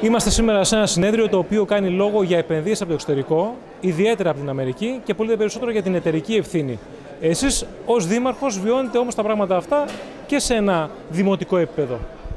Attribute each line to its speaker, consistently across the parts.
Speaker 1: Είμαστε σήμερα σε ένα συνέδριο το οποίο κάνει λόγο για επενδύσεις από το εξωτερικό, ιδιαίτερα από την Αμερική και πολύ περισσότερο για την εταιρική ευθύνη. Εσείς ως δήμαρχος βιώνετε όμως τα πράγματα αυτά και σε ένα δημοτικό επίπεδο.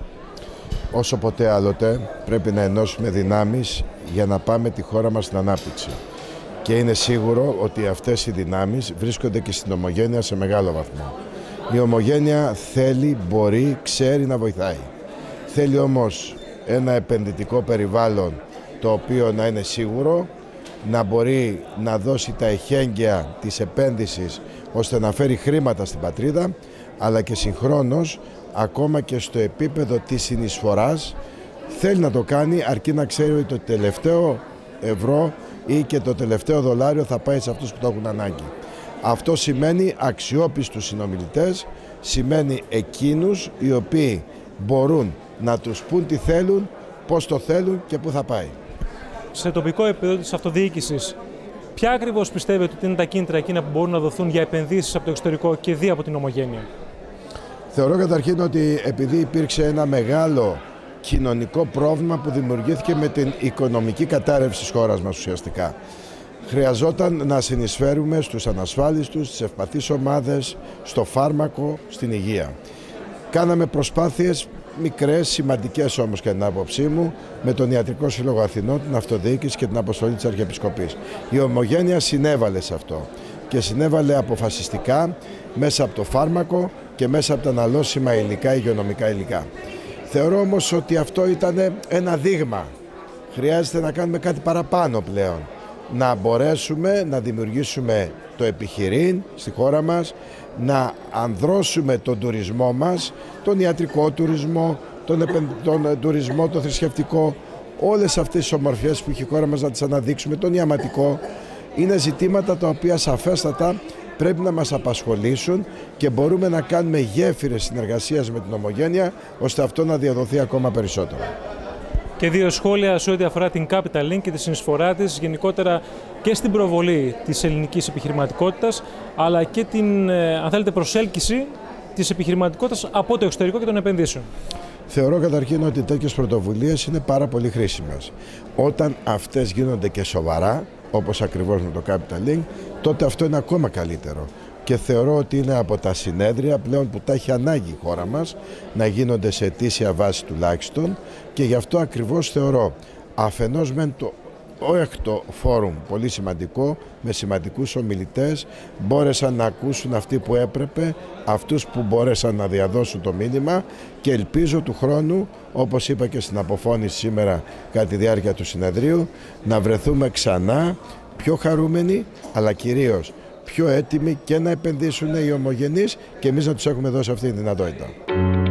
Speaker 2: Όσο ποτέ άλλοτε πρέπει να ενώσουμε δυνάμεις για να πάμε τη χώρα μας στην ανάπτυξη. Και είναι σίγουρο ότι αυτές οι δυνάμεις βρίσκονται και στην Ομογένεια σε μεγάλο βαθμό. Η Ομογένεια θέλει, μπορεί, ξέρει να βοηθάει. Θέλει όμως ένα επενδυτικό περιβάλλον το οποίο να είναι σίγουρο, να μπορεί να δώσει τα εχέγγυα της επένδυσης ώστε να φέρει χρήματα στην πατρίδα, αλλά και συγχρόνως ακόμα και στο επίπεδο της συνεισφοράς θέλει να το κάνει, αρκεί να ξέρει ότι το τελευταίο ευρώ ή και το τελευταίο δολάριο θα πάει σε αυτούς που το έχουν ανάγκη. Αυτό σημαίνει αξιόπιστους συνομιλητές, σημαίνει εκείνους οι οποίοι μπορούν να τους πούν τι θέλουν, πώς το θέλουν και πού θα πάει.
Speaker 1: Σε τοπικό επίπεδο της αυτοδιοίκησης, ποια ακριβώς πιστεύετε ότι είναι τα κίνητρα εκείνα που μπορούν να δοθούν για επενδύσεις από το εξωτερικό και δι' από την Ομογένεια?
Speaker 2: Θεωρώ καταρχήν ότι επειδή υπήρξε ένα μεγάλο κοινωνικό πρόβλημα που δημιουργήθηκε με την οικονομική κατάρρευση της χώρας μας ουσιαστικά, χρειαζόταν να συνεισφέρουμε στους ανασφάλιστους, στις ευπαθείς ομάδες, στο φάρμακο, στην υγεία. Κάναμε προσπάθειες μικρές, σημαντικές όμως και την άποψή μου, με τον Ιατρικό Σύλλογο Αθηνών, την αυτοδιοίκηση και την αποστολή της Αρχιεπισκοπής. Η Ομογένεια συνέβαλε σε αυτό και συνέβαλε αποφασιστικά μέσα από το φάρμακο και μέσα από τα αναλώσιμα υλικά, υγειονομικά υλικά. Θεωρώ όμως ότι αυτό ήταν ένα δείγμα. Χρειάζεται να κάνουμε κάτι παραπάνω πλέον. Να μπορέσουμε να δημιουργήσουμε το επιχειρήν στη χώρα μας, να ανδρώσουμε τον τουρισμό μας, τον ιατρικό τουρισμό, τον τουρισμό, το θρησκευτικό, όλες αυτές τις ομορφιές που έχει η χώρα μας να τις αναδείξουμε, τον ιαματικό. Είναι ζητήματα τα οποία σαφέστατα πρέπει να μας απασχολήσουν και μπορούμε να κάνουμε γέφυρες συνεργασίας με την Ομογένεια ώστε αυτό να διαδοθεί ακόμα περισσότερο.
Speaker 1: Και δύο σχόλια σε ό,τι αφορά την Capital Link και τη συνεισφορά της γενικότερα και στην προβολή της ελληνικής επιχειρηματικότητας, αλλά και την, αν θέλετε, προσέλκυση της επιχειρηματικότητας από το εξωτερικό και των επενδύσεων.
Speaker 2: Θεωρώ καταρχήν ότι τέτοιες πρωτοβουλίες είναι πάρα πολύ χρήσιμες. Όταν αυτές γίνονται και σοβαρά, όπως ακριβώς με το Capital Link, τότε αυτό είναι ακόμα καλύτερο. Και θεωρώ ότι είναι από τα συνέδρια πλέον που τα έχει ανάγκη η χώρα μας να γίνονται σε αιτήσια βάση τουλάχιστον, και γι' αυτό ακριβώς θεωρώ αφενός μεν το έκτο φόρουμ πολύ σημαντικό, με σημαντικούς ομιλητές, μπόρεσαν να ακούσουν αυτοί που έπρεπε, αυτούς που μπόρεσαν να διαδώσουν το μήνυμα, και ελπίζω του χρόνου, όπως είπα και στην αποφώνηση σήμερα κατά τη διάρκεια του συνεδρίου, να βρεθούμε ξανά πιο χαρούμενοι, αλλά κυρίως πιο έτοιμοι και να επενδύσουν οι ομογενείς και εμείς να τους έχουμε δώσει αυτή τη δυνατότητα.